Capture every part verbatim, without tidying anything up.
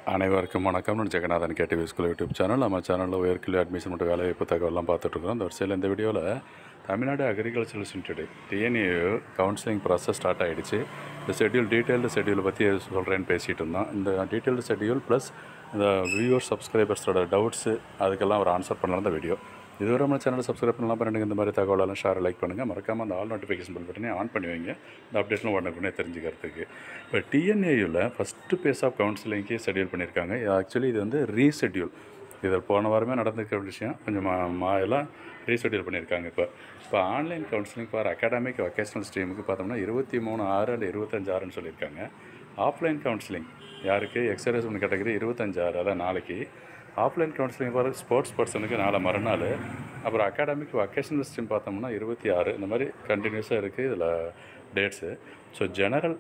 அனைவருக்கும் வணக்கம். நான் Jagannathan K T V School YouTube channel. நம்ம சேனலில் உயர்கல்வி அட்மிஷன் மற்றும் வேலைவாய்ப்பு தகவலாம் பார்த்துட்ருக்கோம். இந்த வருஷத்தில் இந்த வீடியோவில் Tamil Nadu agricultural institute T N A U counselling process start ஆகிடுச்சு. இந்த ஷெட்யூல் டீட்டெயில்டு ஷெட்யூல் பற்றி சொல்கிறேன்னு பேசிகிட்டு இருந்தோம். இந்த டீட்டெயில்டு ஷெட்யூல் ப்ளஸ் இந்த வியூவர் சப்ஸ்கிரைபர்ஸோட டவுட்ஸு அதுக்கெல்லாம் ஒரு ஆன்சர் பண்ணலாம் இந்த வீடியோ. இதுவரை நம்ம சேனலை சப்ஸ்கிரைப் பண்ணலாம் பண்ணுங்கள். இந்த மாதிரி தகவலெல்லாம் ஷேர் லைக் பண்ணுங்கள். மறக்காமல் அந்த ஆல் நோட்டிஃபிகேஷன் பில் பட்டனே ஆன் பண்ணி வைங்க, இந்த அப்டேட்லாம் உடனே தெரிஞ்சுக்கிறதுக்கு. இப்போ T N A Uவில் ஃபஸ்ட்டு பேஸ் ஆஃப் கவுன்சிலிங்க்கு ஷெட்யூல் பண்ணியிருக்காங்க. ஆக்சுவலி இது வந்து ரீஷெட்யூல். இது போன வாரமே நடந்துக்கிற விஷயம், கொஞ்சம் மா மா எல்லாம் ரீஷெட்யூல் பண்ணியிருக்காங்க. இப்போ இப்போ online counselling for academic vocational ஸ்ட்ரீமுக்கு பார்த்தோம்னா இருபத்தி மூணு ஆறு அண்ட் இருபத்தஞ்சு ஆறுன்னு சொல்லியிருக்காங்க. ஆஃப்லைன் கவுன்சிலிங் யாருக்கு எக்ஸர்சைஸ் ஒன்று கேட்டகரி இருபத்தஞ்சு ஆறு அதான் நாளைக்கு. ஆஃப்லைன் கவுன்சிலிங் ஃபார் ஸ்போர்ட்ஸ் பர்சனுக்கு நாளை மறுநாள். அப்புறம் அகாடமிக் வொகேஷனல் ஸ்ட்ரீம் பார்த்தோம்னா இருபத்தி ஆறு. இந்த மாதிரி கண்டினியூஸாக இருக்குது இதில் டேட்ஸு. ஸோ ஜெனரல்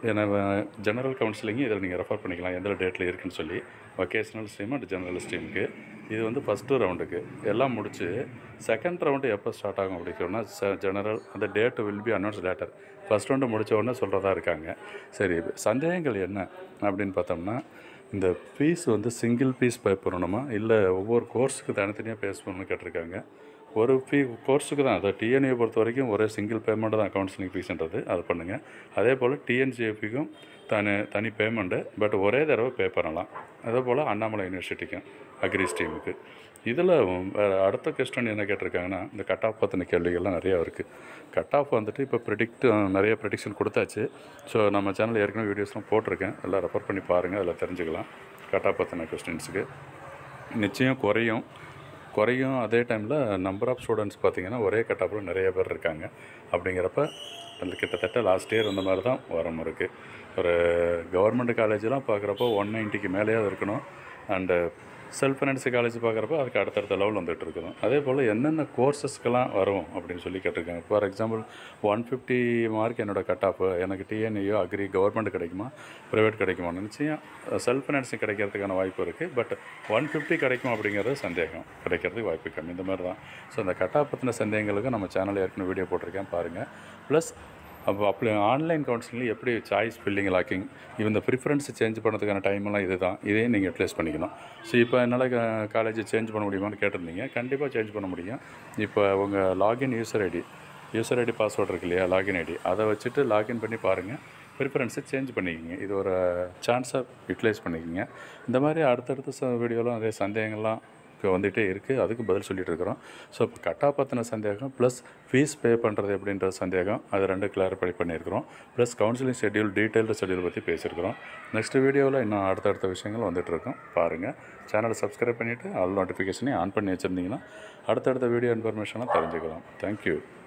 ஜெனரல் கவுன்சிலிங்கு இதில் நீங்கள் ரெஃபர் பண்ணிக்கலாம் எந்த டேட்டில் இருக்குதுன்னு சொல்லி. வொகேஷனல் ஸ்ட்ரீம் அண்ட் ஜெனரல் ஸ்ட்ரீமுக்கு இது வந்து ஃபஸ்ட்டு ரவுண்டுக்கு எல்லாம் முடிச்சு செகண்ட் ரவுண்டு எப்போ ஸ்டார்ட் ஆகும் அப்படின்னா ஜெனரல் அந்த date will be announce later. First round முடித்த உடனே சொல்கிறதா இருக்காங்க. சரி, சந்தேகங்கள் என்ன அப்படின்னு பார்த்தோம்னா, இந்த ஃபீஸ் வந்து சிங்கிள் ஃபீஸ் பே பண்ணணுமா இல்லை ஒவ்வொரு கோர்ஸுக்கு தனித்தனியாக பே பண்ணணும்னு கேட்டிருக்காங்க. ஒரு ஃபீ கோர்ஸுக்கு தான், அதை T N A U பொறுத்த வரைக்கும் ஒரே சிங்கிள் பேமெண்ட்டு தான் கவுன்சிலிங் ஃபீஸ்ன்றது, அது பண்ணுங்கள். அதே போல் T N J F க்கும் தனி தனி பேமெண்ட்டு, பட் ஒரே தடவை பே பண்ணலாம். அதே போல் அண்ணாமலை யூனிவர்சிட்டிக்கும் அக்ரி ஸ்ட்ரீமுக்கு. இதில் அடுத்த கொஸ்டின் என்ன கேட்டிருக்காங்கன்னா, இந்த கட் ஆஃப் பற்றின கேள்விகள்லாம் நிறையா இருக்குது. கட் ஆஃப் வந்துட்டு இப்போ ப்ரிடிக்ட் நிறைய ப்ரிடிக்ஷன் கொடுத்தாச்சு. ஸோ நம்ம சேனல் ஏற்கனவே வீடியோஸ்லாம் போட்டிருக்கேன், எல்லாம் ரெஃபர் பண்ணி பாருங்கள், அதில் தெரிஞ்சுக்கலாம். கட் ஆஃப் பற்றின கொஸ்டின்ஸுக்கு நிச்சயம் குறையும் குறையும் அதே டைமில் நம்பர் ஆஃப் ஸ்டூடெண்ட்ஸ் பார்த்திங்கன்னா ஒரே கட் ஆஃபில் நிறைய பேர் இருக்காங்க. அப்படிங்கிறப்ப அதில் கிட்டத்தட்ட லாஸ்ட் இயர் இந்த மாதிரி தான் வரம் இருக்குது. ஒரு கவர்மெண்ட் காலேஜெலாம் பார்க்குறப்போ ஒன் நைன்ட்டிக்கு மேலேயாவது இருக்கணும். அண்டு செல்ஃப் ஃபைனான்ஸ் காலேஜ் பார்க்குறப்போ அதுக்கு அடுத்தடுத்த லெவல் வந்துட்டு இருக்கணும். அதே போல் என்னென்ன கோர்சஸ்க்கெலாம் வரும் அப்படின்னு சொல்லி கேட்டிருக்காங்க. For example one fifty mark என்னோடய கட் ஆஃப், எனக்கு T N A U agri government கிடைக்குமா ப்ரைவேட் கிடைக்குமா? நிச்சயம் செல்ஃப் ஃபைனான்ஸிங் கிடைக்கிறதுக்கான வாய்ப்பு இருக்குது. பட் ஒன் ஃபிஃப்டி கிடைக்கும் அப்படிங்கிறது சந்தேகம், கிடைக்கிறதுக்கு வாய்ப்பு கம்மி. இந்த மாதிரி தான். ஸோ அந்த கட் ஆஃப் பற்றின சந்தேகங்களுக்கு நம்ம சேனலில் ஏற்கனவே வீடியோ போட்டிருக்கேன், பாருங்கள். ப்ளஸ் அப்போ அப்படி ஆன்லைன் கவுன்சிலிங் எப்படி சாய்ஸ் ஃபில்லிங் லாக்கிங் இந்த ப்ரிஃபரன்ஸ் சேஞ்ச் பண்ணுறதுக்கான டைமெல்லாம் இது தான். இதே நீங்கள் யூட்டிலைஸ் பண்ணிக்கணும். ஸோ இப்போ என்னால் காலேஜ் சேஞ்ச் பண்ண முடியுமான்னு கேட்டிருந்தீங்க. கண்டிப்பாக சேஞ்ச் பண்ண முடியும். இப்போ உங்கள் login user ID user ID password இருக்கு இல்லையா, லாகின் ஐடி, அதை வச்சுட்டு லாகின் பண்ணி பாருங்கள். ப்ரிஃபரன்ஸை சேஞ்ச் பண்ணிக்கிங்க. இது ஒரு சான்ஸாக யூட்டிலைஸ் பண்ணிக்கிங்க. இந்த மாதிரி அடுத்தடுத்த ச வீடியோலாம் நிறைய சந்தேகங்கள்லாம் இப்போ வந்துகிட்டே இருக்குது, அதுக்கு பதில் சொல்லிகிட்டு இருக்கிறோம். ஸோ இப்போ கட் ஆஃப் பற்றின சந்தேகம் ப்ளஸ் ஃபீஸ் பே பண்ணுறது எப்படின்ற சந்தேகம், அது ரெண்டு கிளாரிஃபை பண்ணியிருக்கிறோம். Plus counselling schedule detailed schedule பற்றி பேசியிருக்கிறோம். நெக்ஸ்ட் வீடியோவில் இன்னும் அடுத்தடுத்த விஷயங்கள் வந்துகிட்ருக்கோம், பாருங்கள். சேனலை சப்ஸ்கிரைப் பண்ணிவிட்டு ஆல் நோட்டிஃபிகேஷனையும் ஆன் பண்ணி வச்சுருந்தீங்கன்னா அடுத்தடுத்த வீடியோ இன்ஃபர்மேஷனாக தெரிஞ்சுக்கலாம். தேங்க்யூ.